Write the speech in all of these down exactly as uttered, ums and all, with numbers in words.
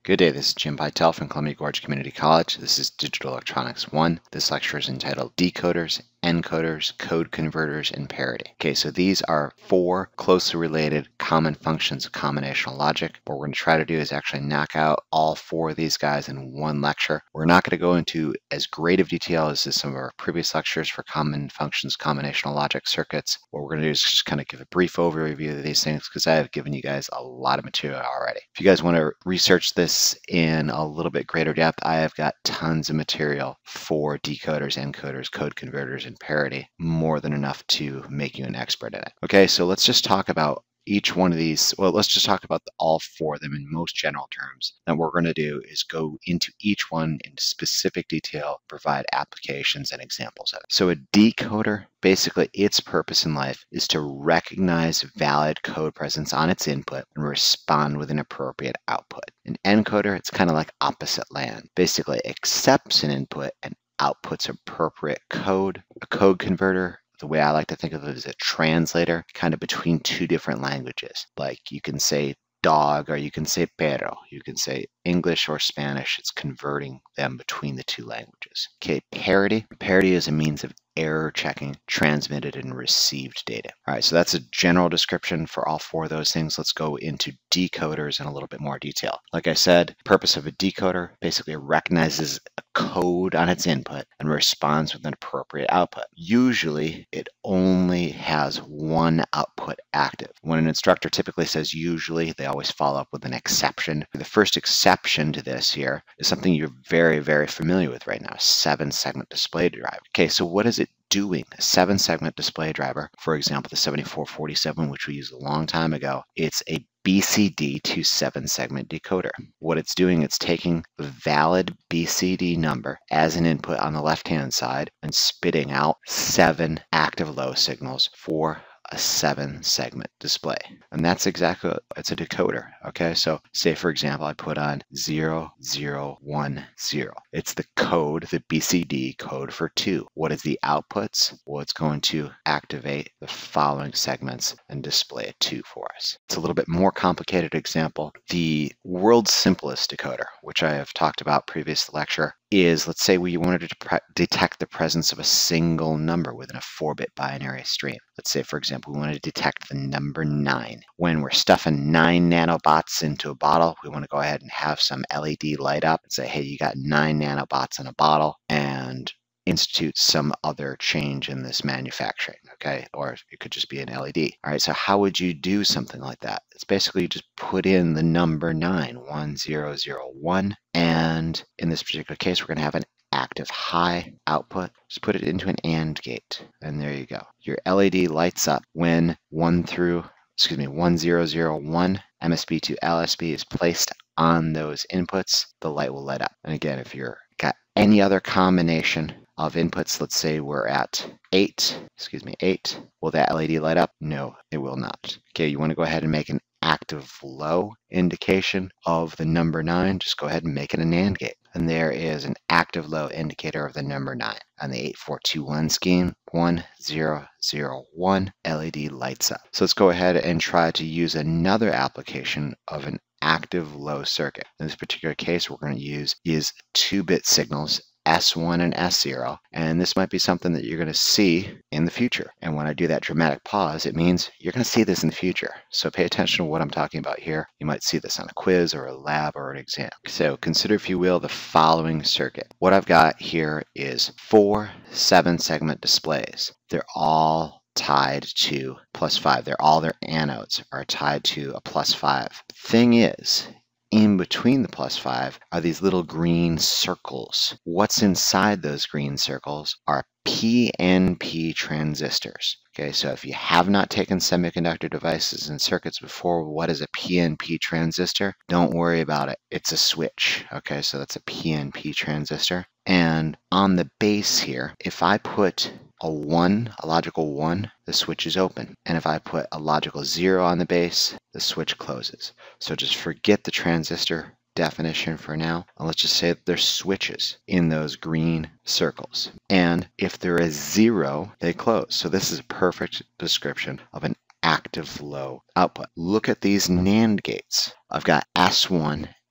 Good day, this is Jim Pytel from Columbia Gorge Community College. This is Digital Electronics one. This lecture is entitled Decoders, Encoders, Code Converters, and Parity. Okay, so these are four closely related common functions of combinational logic. What we're going to try to do is actually knock out all four of these guys in one lecture. We're not going to go into as great of detail as some of our previous lectures for common functions, combinational logic circuits. What we're going to do is just kind of give a brief overview of these things because I have given you guys a lot of material already. If you guys want to research this in a little bit greater depth, I have got tons of material for decoders, encoders, code converters, and parity, more than enough to make you an expert in it. Okay, so let's just talk about each one of these. Well, let's just talk about the, all four of them in most general terms. Then what we're going to do is go into each one in specific detail, provide applications and examples of it. So a decoder, basically its purpose in life is to recognize valid code presence on its input and respond with an appropriate output. An encoder, it's kind of like opposite land, basically accepts an input and outputs appropriate code. A code converter, the way I like to think of it, is a translator, kind of between two different languages. Like you can say dog or you can say perro. You can say English or Spanish. It's converting them between the two languages. Okay, parity. Parity is a means of error checking transmitted and received data. All right, so that's a general description for all four of those things. Let's go into decoders in a little bit more detail. Like I said, purpose of a decoder basically recognizes a code on its input and responds with an appropriate output. Usually, it only has one output active. When an instructor typically says usually, they always follow up with an exception. The first exception to this here is something you're very, very familiar with right now, seven segment display driver. Okay, so what is it doing? A seven segment display driver, for example, the seventy-four forty-seven, which we used a long time ago, it's a B C D to seven segment decoder. What it's doing, it's taking the valid B C D number as an input on the left-hand side and spitting out seven active low signals for a seven segment display. And that's exactly what it's a decoder. Okay, so say for example, I put on zero zero one zero. It's the code, the B C D code for two. What is the outputs? Well, it's going to activate the following segments and display a two for us. It's a little bit more complicated example. The world's simplest decoder, which I have talked about previous lecture, is, let's say we wanted to detect the presence of a single number within a four bit binary stream. Let's say, for example, we wanted to detect the number nine. When we're stuffing nine nanobots into a bottle, we want to go ahead and have some L E D light up and say, hey, you got nine nanobots in a bottle, and institute some other change in this manufacturing, okay? Or it could just be an L E D. All right, so how would you do something like that? It's basically you just put in the number nine, one zero zero one, and in this particular case, we're going to have an active high output. Just put it into an AND gate, and there you go. Your L E D lights up when one through, excuse me, one zero zero one M S B to L S B is placed on those inputs. The light will light up. And again, if you're got any other combination of inputs, let's say we're at eight, excuse me, eight, will that L E D light up? No, it will not. Okay, you want to go ahead and make an active low indication of the number nine, just go ahead and make it an AND gate. And there is an active low indicator of the number nine. On the eight four two one scheme, one zero zero one, L E D lights up. So let's go ahead and try to use another application of an active low circuit. In this particular case, we're going to use is two bit signals, S one and S zero, and this might be something that you're going to see in the future. And when I do that dramatic pause, it means you're going to see this in the future. So pay attention to what I'm talking about here. You might see this on a quiz or a lab or an exam. So consider, if you will, the following circuit. What I've got here is four seven segment displays. They're all tied to plus five. They're all their anodes are tied to a plus five. Thing is, in between the plus five are these little green circles. What's inside those green circles are P N P transistors. Okay, so if you have not taken semiconductor devices and circuits before, what is a P N P transistor? Don't worry about it. It's a switch. Okay, so that's a P N P transistor. And on the base here, if I put a one, a logical one, the switch is open. And if I put a logical zero on the base, the switch closes. So just forget the transistor definition for now. And let's just say that there's switches in those green circles. And if there is zero, they close. So this is a perfect description of an active low output. Look at these NAND gates. I've got S one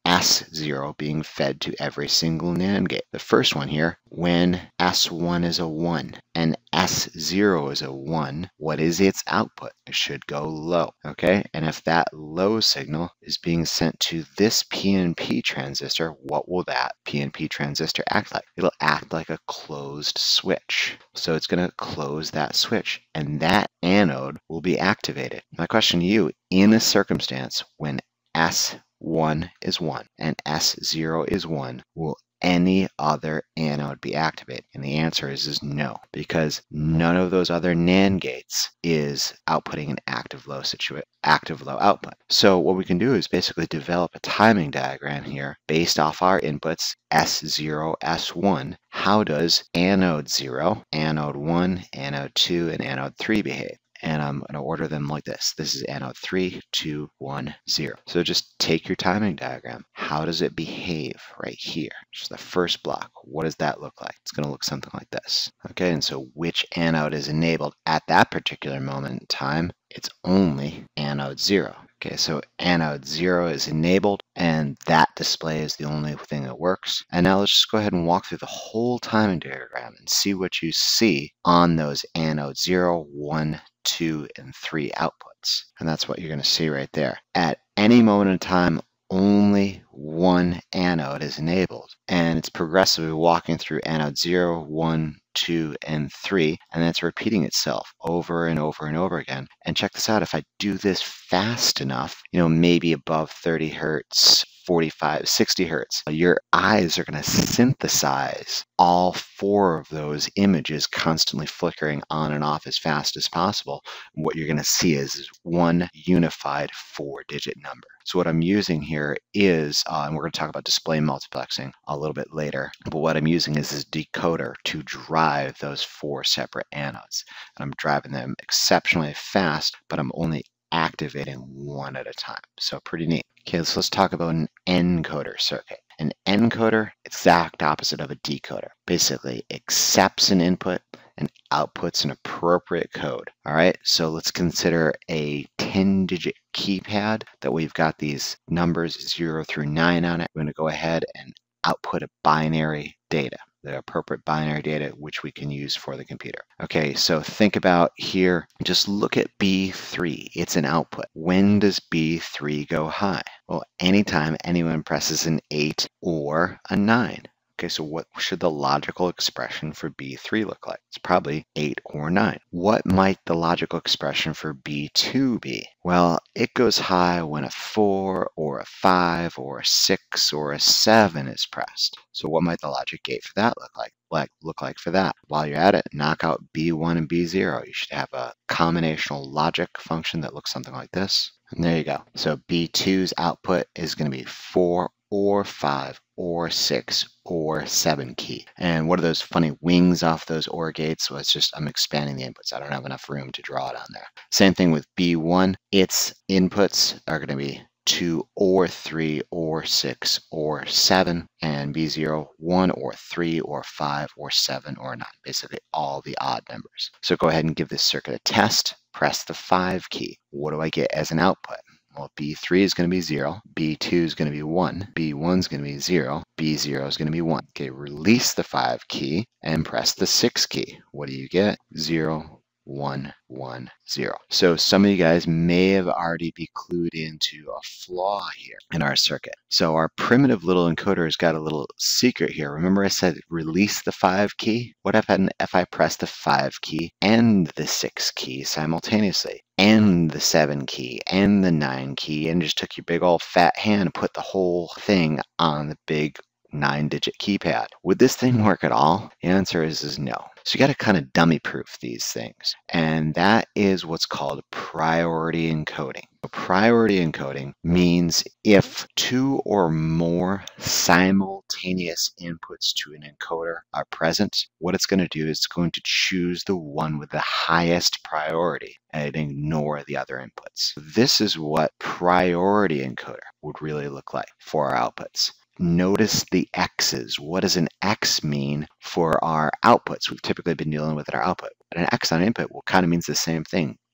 S zero being fed to every single NAND gate. The first one here, when S one is a one and S zero is a one, what is its output? It should go low, okay? And if that low signal is being sent to this P N P transistor, what will that P N P transistor act like? It'll act like a closed switch. So it's going to close that switch, and that anode will be activated. My question to you, in a circumstance when S one is one and S zero is one, will any other anode be activated? And the answer is, is no, because none of those other NAND gates is outputting an active low situation, active low output. So what we can do is basically develop a timing diagram here based off our inputs S zero, S one. How does anode zero, anode one, anode two, and anode three behave? And I'm going to order them like this. This is anode three, two, one, zero. So just take your timing diagram. How does it behave right here? Just the first block. What does that look like? It's going to look something like this. Okay, and so which anode is enabled at that particular moment in time? It's only anode zero. Okay, so anode zero is enabled, and that display is the only thing that works. And now let's just go ahead and walk through the whole timing diagram and see what you see on those anode zero, one, two, and three outputs. And that's what you're going to see right there. At any moment in time, only one anode is enabled, and it's progressively walking through anode zero, one, two, and three, and that's repeating itself over and over and over again. And check this out, if I do this fast enough, you know, maybe above thirty hertz, forty-five, sixty hertz, your eyes are going to synthesize all four of those images constantly flickering on and off as fast as possible. What you're going to see is one unified four-digit number. So what I'm using here is, uh, and we're going to talk about display multiplexing a little bit later, but what I'm using is this decoder to drive those four separate anodes. And I'm driving them exceptionally fast, but I'm only activating one at a time. So pretty neat. Okay, so let's talk about an encoder circuit. An encoder, exact opposite of a decoder. Basically accepts an input and outputs an appropriate code. All right, so let's consider a ten digit keypad that we've got these numbers zero through nine on it. We're going to go ahead and output a binary data, the appropriate binary data which we can use for the computer. Okay, so think about here, just look at B three. It's an output. When does B three go high? Well, anytime anyone presses an eight or a nine. Okay, so what should the logical expression for B three look like? It's probably eight or nine. What might the logical expression for B two be? Well, it goes high when a four or a five or a six or a seven is pressed. So what might the logic gate for that look like? Like look like for that? While you're at it, knock out B one and B zero. You should have a combinational logic function that looks something like this. And there you go. So B two's output is going to be four or five or six or seven key. And what are those funny wings off those OR gates? Well, it's just I'm expanding the inputs. I don't have enough room to draw it on there. Same thing with B one. Its inputs are going to be two or three or six or seven, and B zero, one or three or five or seven or nine, basically all the odd numbers. So go ahead and give this circuit a test. Press the five key. What do I get as an output? Well, B three is going to be zero, B two is going to be one, B one is going to be zero, B zero is going to be one. Okay, release the five key and press the six key. What do you get? zero, one, one, zero. So some of you guys may have already be clued into a flaw here in our circuit. So our primitive little encoder has got a little secret here. Remember I said release the five key? What if I, if I press the five key and the six key simultaneously? And the seven key and the nine key, and just took your big old fat hand and put the whole thing on the big nine digit keypad. Would this thing work at all? The answer is, is no. So you got to kind of dummy proof these things. And that is what's called priority encoding. So priority encoding means if two or more simultaneous inputs to an encoder are present, what it's going to do is it's going to choose the one with the highest priority and ignore the other inputs. This is what priority encoder would really look like for our outputs. Notice the X's. What does an X mean for our outputs? We've typically been dealing with our output. But an X on input will kind of means the same thing.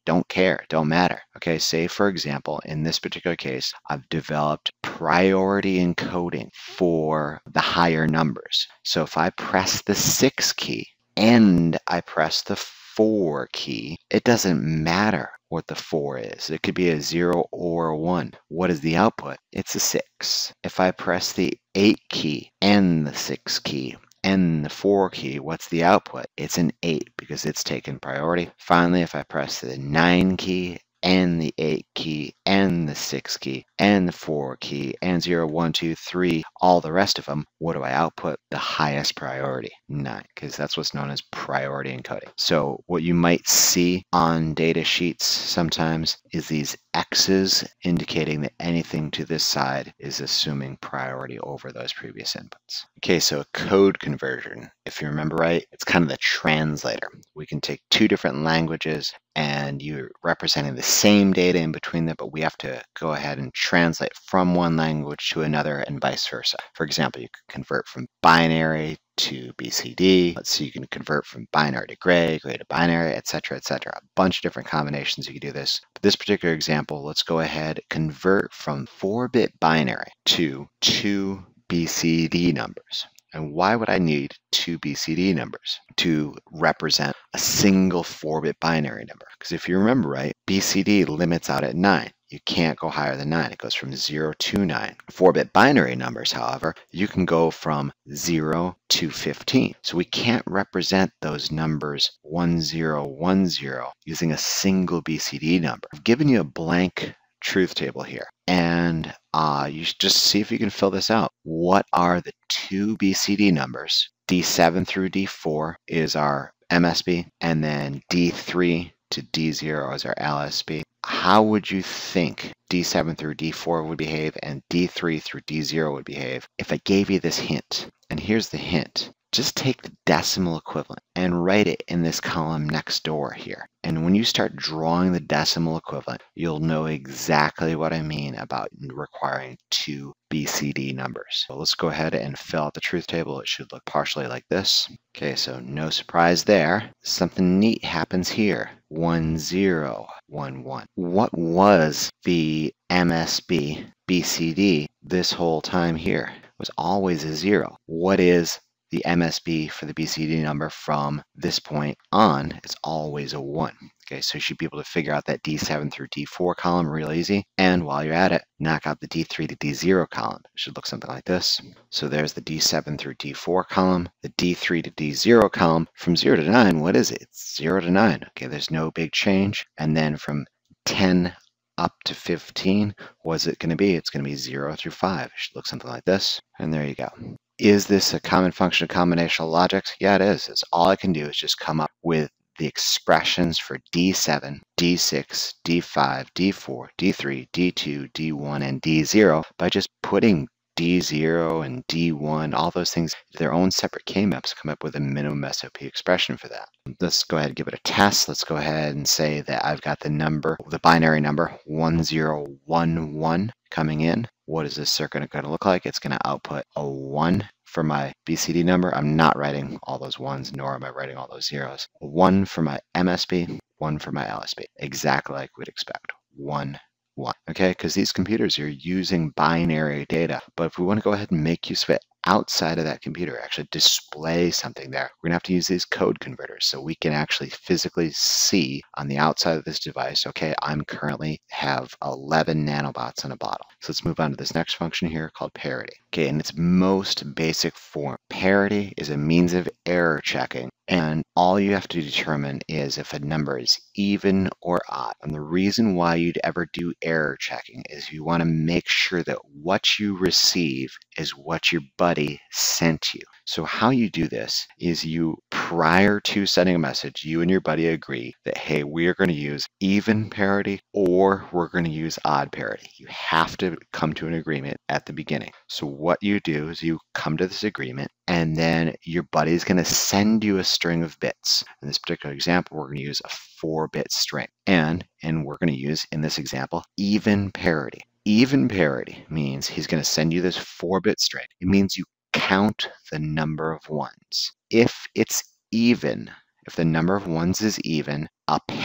Don't care, don't matter. Okay, say for example, in this particular case, I've developed priority encoding for the higher numbers. So if I press the six key and I press the four key, it doesn't matter what the four is. It could be a zero or a one. What is the output? It's a six. If I press the eight key and the six key and the four key, what's the output? It's an eight because it's taken priority. Finally, if I press the nine key and the eight key and the six key and the four key and zero, one, two, three, all the rest of them, what do I output? The highest priority, nine, because that's what's known as priority encoding. So what you might see on data sheets sometimes is these X's indicating that anything to this side is assuming priority over those previous inputs. Okay, so a code conversion, if you remember right, it's kind of the translator. We can take two different languages and you're representing the same data in between them, but we have to go ahead and translate from one language to another and vice versa. For example, you could convert from binary to B C D. Let's see, you can convert from binary to gray, gray to binary, et cetera, et cetera. A bunch of different combinations you can do this. But this particular example, let's go ahead and convert from four bit binary to two B C D numbers. And why would I need two B C D numbers to represent a single four bit binary number? Because if you remember right, B C D limits out at nine. You can't go higher than nine. It goes from zero to nine. four bit binary numbers, however, you can go from zero to fifteen. So we can't represent those numbers one zero one zero using a single B C D number. I've given you a blank truth table here. And uh, you should just see if you can fill this out. What are the two B C D numbers? D seven through D four is our M S B, and then D three to D zero is our L S B. How would you think D seven through D four would behave and D three through D zero would behave if I gave you this hint? And here's the hint. Just take the decimal equivalent and write it in this column next door here. And when you start drawing the decimal equivalent, you'll know exactly what I mean about requiring two B C D numbers. So let's go ahead and fill out the truth table. It should look partially like this. Okay, so no surprise there. Something neat happens here. one zero one one. What was the M S B B C D this whole time here? It was always a zero. What is the M S B for the B C D number from this point on? It's always a one. Okay, so you should be able to figure out that D seven through D four column real easy. And while you're at it, knock out the D three to D zero column. It should look something like this. So there's the D seven through D four column, the D three to D zero column. From zero to nine, what is it? It's zero to nine. Okay, there's no big change. And then from ten up to fifteen, what's it going to be? It's going to be zero through five. It should look something like this. And there you go. Is this a common function of combinational logic? Yeah, it is. It's all I can do is just come up with the expressions for D seven, D six, D five, D four, D three, D two, D one, and D zero by just putting D zero and D one, all those things, their own separate K-maps, come up with a minimum S O P expression for that. Let's go ahead and give it a test. Let's go ahead and say that I've got the number, the binary number one zero one one coming in. What is this circuit going to look like? It's going to output a one for my B C D number. I'm not writing all those ones, nor am I writing all those zeros. A one for my M S B, one for my L S B. Exactly like we'd expect. One, one. Okay, because these computers are using binary data. But if we want to go ahead and make use of it outside of that computer, actually display something there, we're going to have to use these code converters so we can actually physically see on the outside of this device, okay, I'm currently have eleven nanobots in a bottle. So let's move on to this next function here called parity. Okay, in its most basic form, parity is a means of error checking. And all you have to determine is if a number is even or odd. And the reason why you'd ever do error checking is you want to make sure that what you receive is what your buddy sent you. So how you do this is you, prior to sending a message, you and your buddy agree that, hey, we are going to use even parity or we're going to use odd parity. You have to come to an agreement at the beginning. So what you do is you come to this agreement, and then your buddy is going to send you a string of bits. In this particular example, we're going to use a four bit string. And, and we're going to use, in this example, even parity. Even parity means he's going to send you this four bit string. It means you count the number of ones. If it's even, if the number of ones is even, append.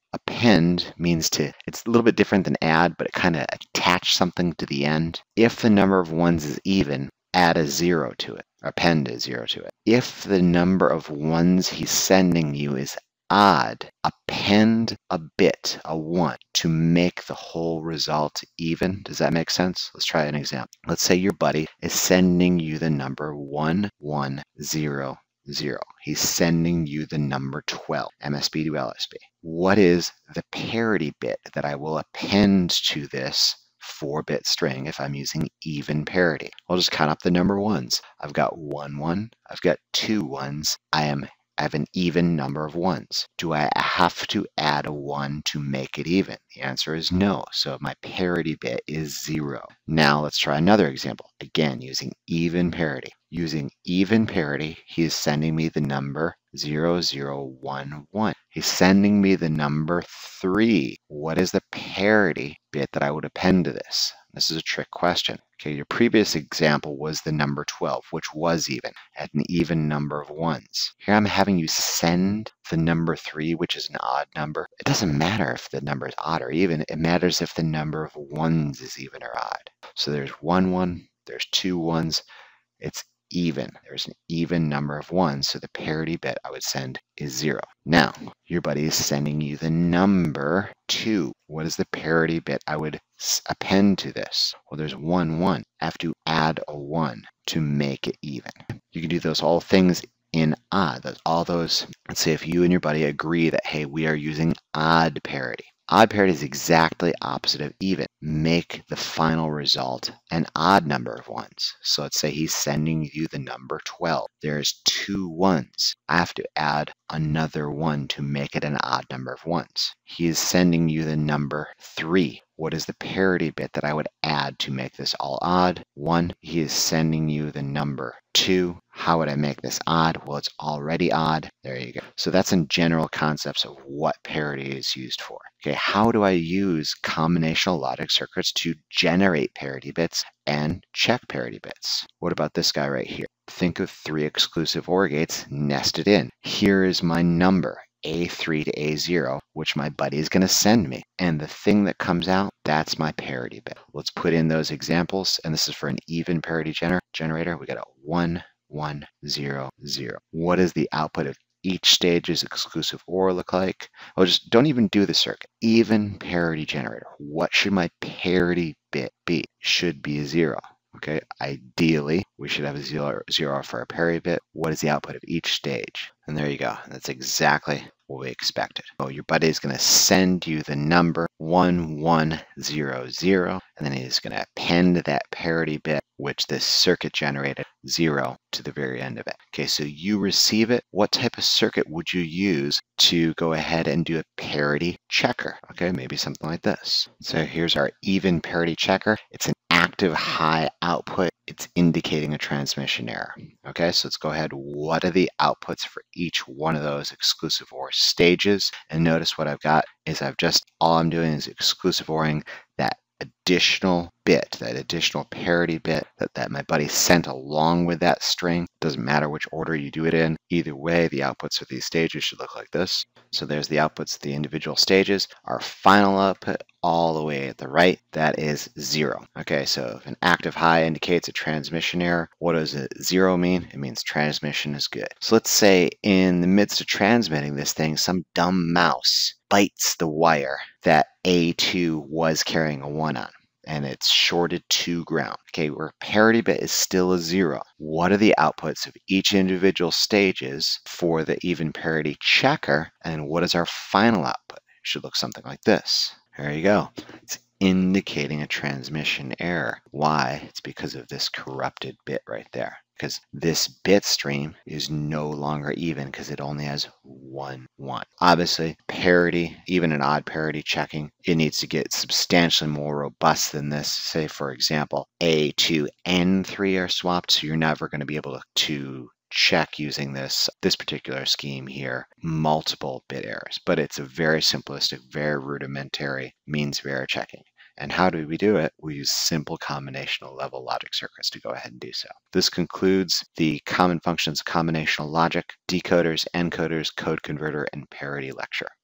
Append means to, it's a little bit different than add, but it kind of attach something to the end. If the number of ones is even, add a zero to it, append a zero to it. If the number of ones he's sending you is odd, append a bit, a one, to make the whole result even. Does that make sense? Let's try an example. Let's say your buddy is sending you the number one one zero zero. He's sending you the number twelve, M S B to L S B. What is the parity bit that I will append to this four-bit string if I'm using even parity? I'll just count up the number ones. I've got one one, I've got two ones, I am I have an even number of ones. Do I have to add a one to make it even? The answer is no. So my parity bit is zero. Now let's try another example. Again, using even parity. Using even parity, he is sending me the number zero zero one one. He's sending me the number three. What is the parity bit that I would append to this? This is a trick question. Okay, your previous example was the number twelve, which was even, at an even number of ones. Here I'm having you send the number three, which is an odd number. It doesn't matter if the number is odd or even. It matters if the number of ones is even or odd. So there's one one, there's two ones. It's even. There's an even number of ones, so the parity bit I would send is zero. Now, your buddy is sending you the number two. What is the parity bit I would append to this? Well, there's one one. I have to add a one to make it even. You can do those all things in odd. Those, all those, let's say if you and your buddy agree that, hey, we are using odd parity. Odd parity is exactly opposite of even. Make the final result an odd number of ones. So let's say he's sending you the number twelve. There's two ones. I have to add another one to make it an odd number of ones. He is sending you the number three. What is the parity bit that I would add to make this all odd? One. He is sending you the number two. How would I make this odd? Well, it's already odd. There you go. So that's in general concepts of what parity is used for. Okay, how do I use combinational logic circuits to generate parity bits and check parity bits? What about this guy right here? Think of three exclusive OR gates nested in. Here is my number, A three to A zero, which my buddy is going to send me. And the thing that comes out, that's my parity bit. Let's put in those examples, and this is for an even parity gener generator. We got a one one zero zero. What does the output of each stage's exclusive OR look like? Oh, just don't even do the circuit. Even parity generator. What should my parity bit be? Should be a zero. Okay, ideally, we should have a zero, zero for our parity bit. What is the output of each stage? And there you go. That's exactly what we expected. So your buddy is going to send you the number one one zero zero, and then he's going to append that parity bit, which this circuit generated, zero, to the very end of it. Okay, so you receive it. What type of circuit would you use to go ahead and do a parity checker? Okay, maybe something like this. So here's our even parity checker. It's an active high output. It's indicating a transmission error. Okay, so let's go ahead. What are the outputs for each one of those exclusive OR stages? And notice what I've got is I've just, all I'm doing is exclusive ORing that additional bit, that additional parity bit that, that my buddy sent along with that string. Doesn't matter which order you do it in. Either way, the outputs of these stages should look like this. So there's the outputs of the individual stages. Our final output all the way at the right, that is zero. Okay, so if an active high indicates a transmission error, what does a zero mean? It means transmission is good. So let's say in the midst of transmitting this thing, some dumb mouse bites the wire that A two was carrying a one on, and it's shorted to ground. Okay, where parity bit is still a zero. What are the outputs of each individual stages for the even parity checker, and what is our final output? It should look something like this. There you go. It's indicating a transmission error. Why? It's because of this corrupted bit right there. Because this bit stream is no longer even because it only has one one. Obviously, parity, even an odd parity checking, it needs to get substantially more robust than this. Say, for example, A two and three are swapped, so you're never going to be able to, to check using this this particular scheme here multiple bit errors. But it's a very simplistic, very rudimentary means of error checking. And how do we do it? We use simple combinational level logic circuits to go ahead and do so. This concludes the common functions of combinational logic, decoders, encoders, code converter, and parity lecture.